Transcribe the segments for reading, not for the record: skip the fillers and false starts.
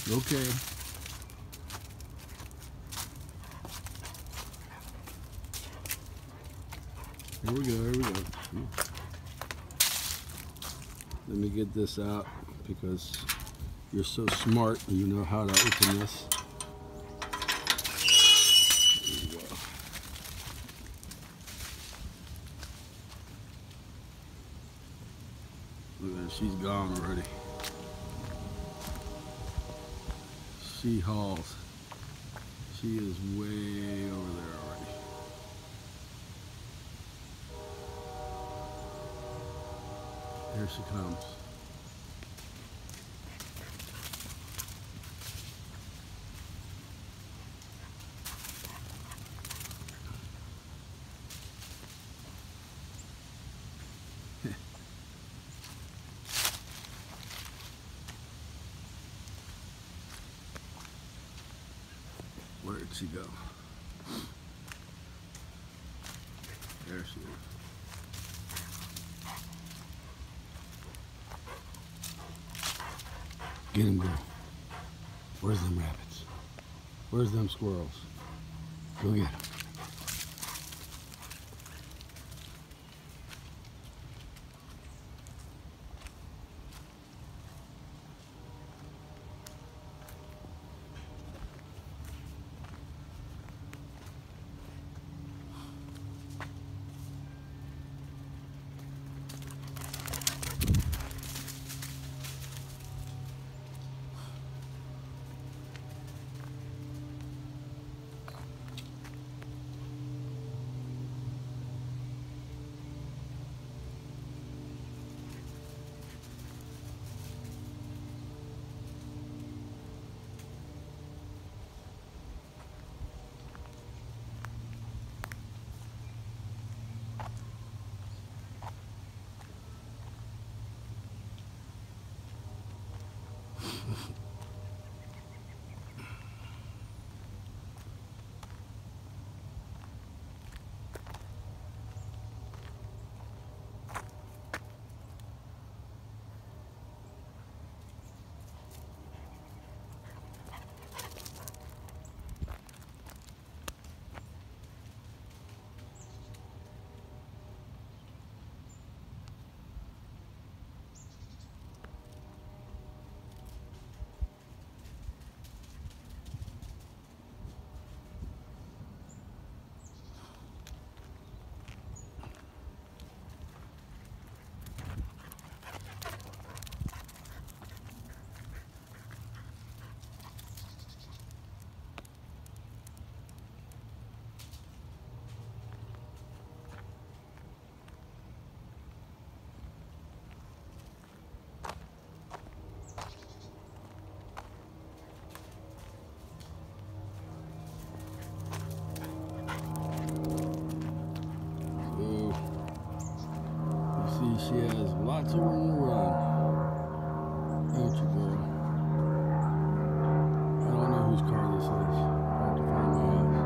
Okay. Here we go, here we go. Let me get this out because you're so smart and you know how to open this. There you go. Look at her, she's gone already. She hauls. She is way over there already. Here she comes. Where did she go? There she is. Get him, girl. Where's them rabbits? Where's them squirrels? Go get them. She has lots of room to run. Don't you, girl? I don't know whose car this is. Hard to find my eyes.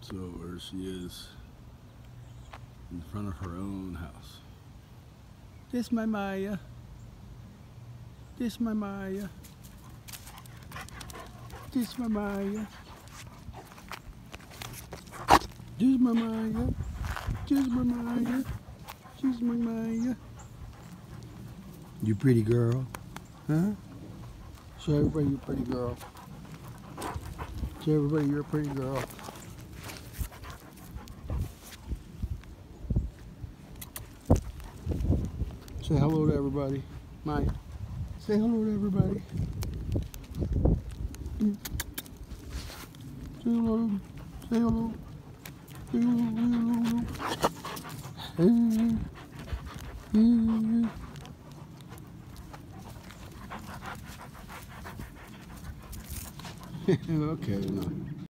So there she is in front of her own house. This my Mya. This my Mya. This my Mya. This my Mya. This my Mya. This my Mya. You pretty girl, huh? Show everybody you're a pretty girl. Show everybody you're a pretty girl. Say hello to everybody. Mya. Say hello to everybody. Say hello. Say hello. Say hello. Okay, no.